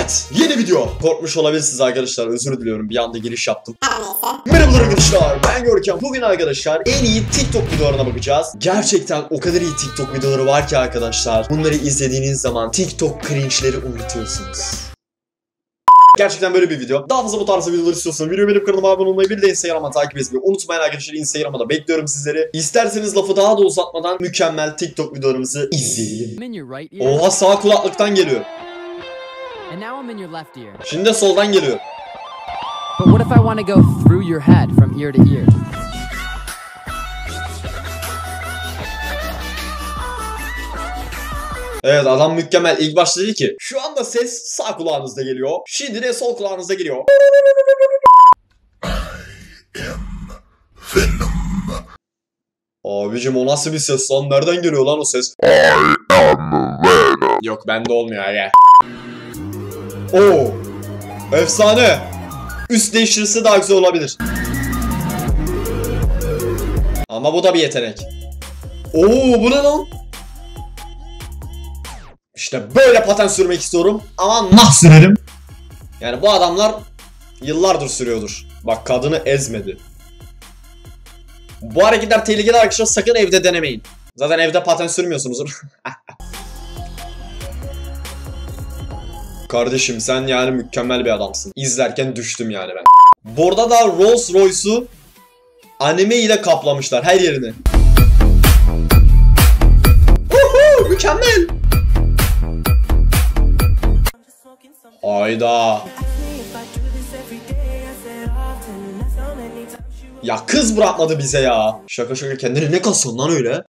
Evet, yeni video. Korkmuş olabilirsiniz arkadaşlar, özür diliyorum, bir anda giriş yaptım. Merhabalar arkadaşlar, ben Görkem. Bugün arkadaşlar en iyi TikTok videolarına bakacağız. Gerçekten o kadar iyi TikTok videoları var ki arkadaşlar. Bunları izlediğiniz zaman TikTok cringe'leri unutuyorsunuz. Gerçekten böyle bir video. Daha fazla bu tarzda videolar istiyorsanız videoyu benim kanalıma abone olmayı, bir de Instagram'a takip etmeyi unutmayın arkadaşlar. Instagram'a da bekliyorum sizleri. İsterseniz lafı daha da uzatmadan mükemmel TikTok videolarımızı izleyelim. Oha, sağ kulaklıktan geliyor. Şimdi de soldan geliyor. But what if I want to go through your head from ear to ear? Evet, adam mükemmel. İlk başta dedi ki şu anda ses sağ kulağınızda geliyor. Şimdi de sol kulağınızda geliyor. Abicim, o nasıl bir ses lan? Nereden geliyor lan o ses? Yok, bende olmuyor ya. Oo, efsane. Üst değiştirirse daha güzel olabilir. Ama bu da bir yetenek. Oo, bu ne lan? İşte böyle paten sürmek istiyorum ama nasıl sürerim? Yani bu adamlar yıllardır sürüyordur. Bak, kadını ezmedi. Bu hareketler tehlikeli arkadaşlar, sakın evde denemeyin. Zaten evde paten sürmüyorsunuzdur. Kardeşim, sen yani mükemmel bir adamsın. İzlerken düştüm yani ben. Burada da Rolls Royce'u anime ile kaplamışlar her yerini. Uhu, mükemmel. Ayda. Ya kız bırakmadı bize ya. Şaka şaka, kendini ne kasıyorsun lan öyle?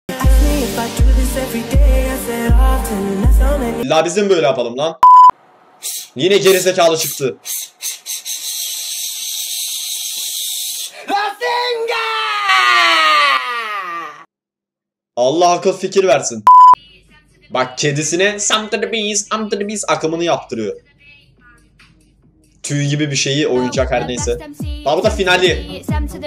İlla bizim böyle yapalım lan. Yine gerizekalı çıktı. Allah akıl fikir versin. Bak, kedisine some to the bees, I'm to the bees akımını yaptırıyor. Tüy gibi bir şeyi, oyuncak her neyse. Daha bu da finali.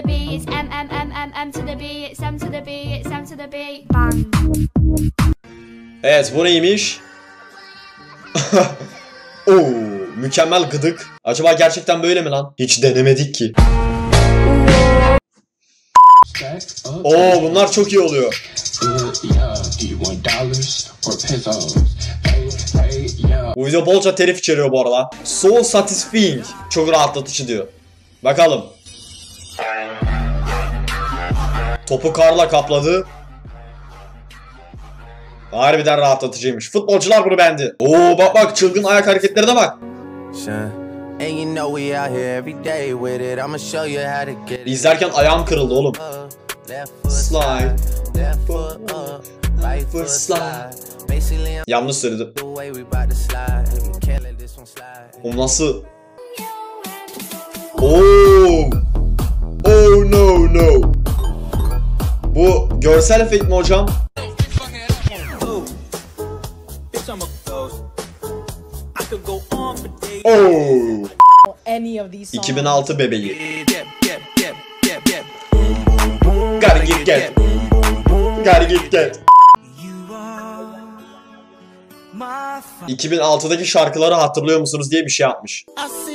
Evet, bu neymiş? Oo, mükemmel gıdık. Acaba gerçekten böyle mi lan? Hiç denemedik ki. Oo, bunlar çok iyi oluyor. Bu video bolca telif içeriyor bu arada. So satisfying. Çok rahatlatıcı diyor. Bakalım. Topu karla kapladı. Harbiden rahatlatıcıymış. Futbolcular bunu beğendi. Oo, bak bak, çılgın ayak hareketlerine bak. İzlerken ayağım kırıldı oğlum. Slide. Slide. Yanlış söyledim. O nasıl? Oh. Oh no no. Bu görsel efekt mi hocam? Oh. 2006 bebeği. Gotta get. Gotta get. 2006'daki şarkıları hatırlıyor musunuz diye bir şey yapmış.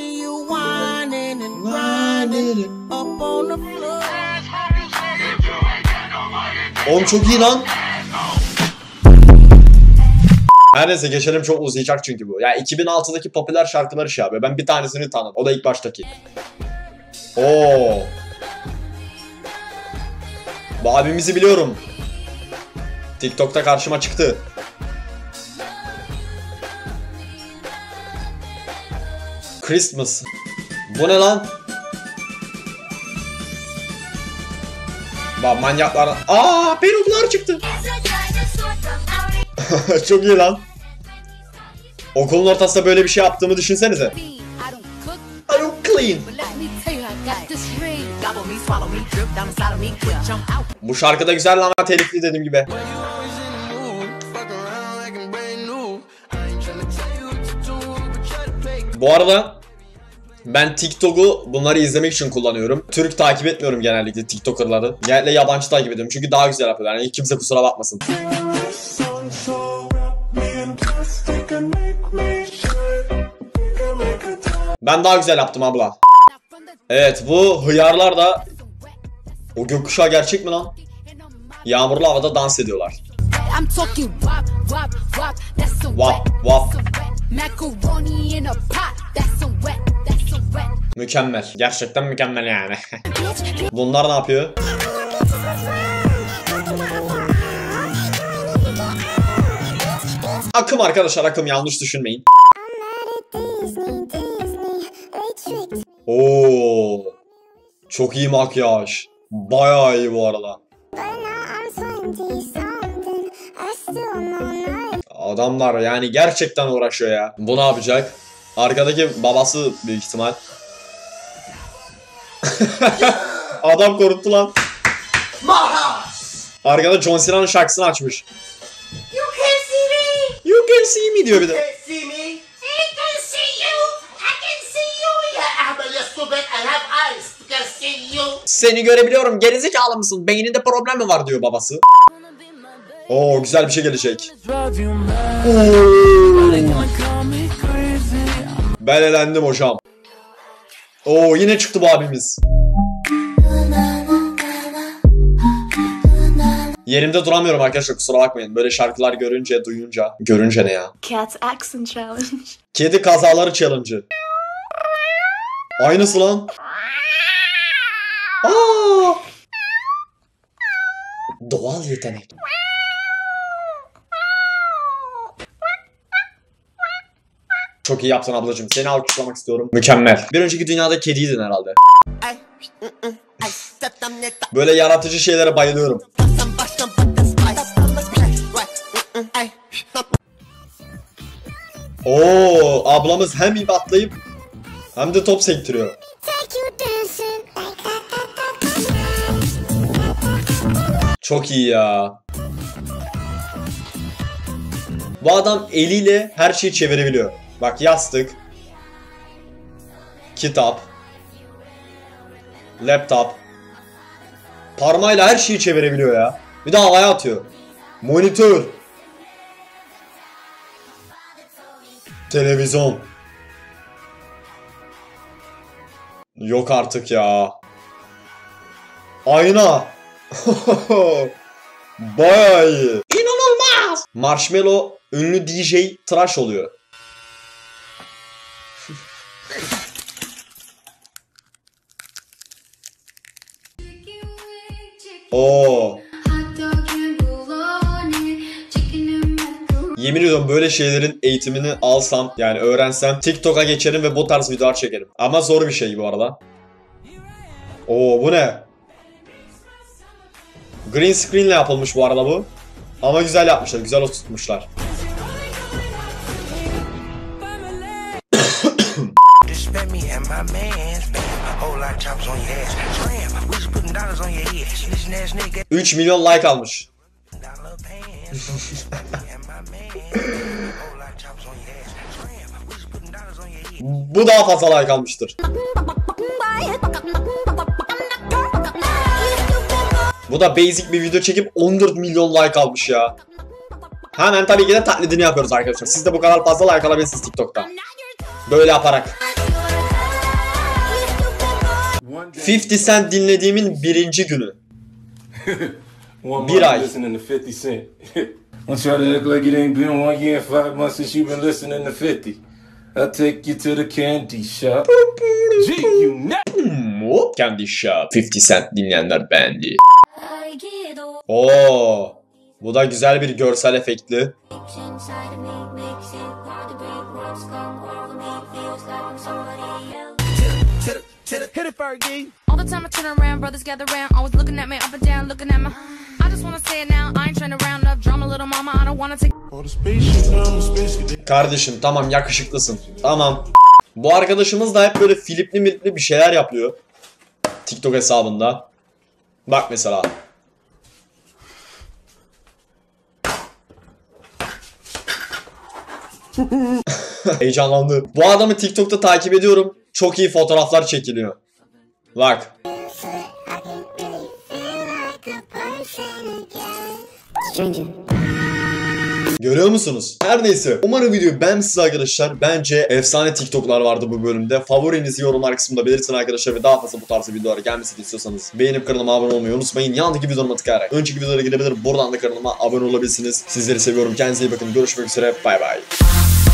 Oğlum çok iyi lan. Her neyse, geçelim, çok uzayacak çünkü bu. Ya 2006'daki popüler şarkıları şey yapıyor. Ben bir tanesini tanıdım. O da ilk baştaki. Oo. Bu abimizi biliyorum. TikTok'ta karşıma çıktı. Christmas. Bu ne lan? Bak, manyaklar. Aa, peruklar çıktı. Çok iyi lan. Okulun ortasında böyle bir şey yaptığımı düşünsenize. I don't clean. Bu şarkıda güzel ama telifli dediğim gibi. Bu arada ben TikTok'u bunları izlemek için kullanıyorum. Türk takip etmiyorum genellikle TikToker'ları. Genellikle yabancı takip ediyorum çünkü daha güzel yapıyorlar. Yani kimse kusura bakmasın. Ben daha güzel yaptım abla. Evet, bu hıyarlar da... O gökkuşağı gerçek mi lan? Yağmurlu havada dans ediyorlar. Vap vap. Mükemmel. Gerçekten mükemmel yani. Bunlar ne yapıyor? Akım arkadaşlar, akım, yanlış düşünmeyin. Oo. Çok iyi makyaj. Bayağı iyi bu arada. Adamlar yani gerçekten uğraşıyor ya. Bu ne yapacak? Arkadaki babası büyük ihtimal. Adam korktu lan. Arkada John Cena'nın şarkısını açmış. You can see me. You can see me diyor bir de. Seni görebiliyorum. Gerizekalı mısın? Beyninde problem mi var diyor babası. Oo, güzel bir şey gelecek. Ben elendim hocam. Oo, yine çıktı bu abimiz. Yerimde duramıyorum arkadaşlar, kusura bakmayın. Böyle şarkılar görünce, duyunca. Görünce ne ya? Cat's accent challenge. Kedi kazaları challenge'ı. Aynısı lan. Aa! Doğal yetenek. Çok iyi yaptın ablacığım. Seni alkışlamak istiyorum. Mükemmel. Bir önceki dünyada kediydin herhalde. Böyle yaratıcı şeylere bayılıyorum. Oo, ablamız hem ip atlayıp hem de top sektiriyor. Çok iyi ya. Bu adam eliyle her şeyi çevirebiliyor. Bak, yastık, kitap, laptop. Parmağıyla her şeyi çevirebiliyor ya. Bir de havaya atıyor. Monitör. Televizyon. Yok artık ya. Ayna. Bayağı iyi. İnanılmaz. Marshmello ünlü DJ tıraş oluyor. Oo. Yemin ediyorum böyle şeylerin eğitimini alsam, yani öğrensem, TikTok'a geçerim ve bu tarz videolar çekerim. Ama zor bir şey bu arada. Oo, bu ne? Green screen ile yapılmış bu arada bu. Ama güzel yapmışlar, güzel oturtmuşlar. $3 milyon like almış. Bu daha fazla like almıştır. Bu da basic bir video çekip 14 milyon like almış ya. Hemen tabii ki de taklidini yapıyoruz arkadaşlar. Siz de bu kadar fazla like alabilirsiniz TikTok'ta. Böyle yaparak. 50 Cent dinlediğimin birinci günü. Bir ay. Don't try to act like it ain't been 1 year and 5 months since you've been listening to 50. I'll take you to the candy shop. Gee, you know. Candy Shop. 50 Cent dinleyenler beğendi. Oo, bu da güzel bir görsel efektli. Hit it, Fergie. All the time I turn around, brothers gather round, always looking at me up and down, looking at me. I just wanna say it now, I ain't trying to round up drama, little mama, I don't wanna take. Kardeşim tamam, yakışıklısın. Tamam. Bu arkadaşımız da hep böyle filipli milipli bir şeyler yapıyor. TikTok hesabında. Bak mesela. Heyecanlandı. Bu adamı TikTok'ta takip ediyorum. Çok iyi fotoğraflar çekiliyor. Bak. Görüyor musunuz? Her neyse. Umarım videoyu beğenmişsiniz arkadaşlar. Bence efsane TikTok'lar vardı bu bölümde. Favorinizi yorumlar kısmında belirtin arkadaşlar ve daha fazla bu tarz videolara gelmesini istiyorsanız beğenip kanalıma abone olmayı unutmayın. Yandaki videoma tıklayarak önceki videolara gidebilir. Buradan da kanalıma abone olabilirsiniz. Sizleri seviyorum. Kendinize iyi bakın. Görüşmek üzere. Bay bay.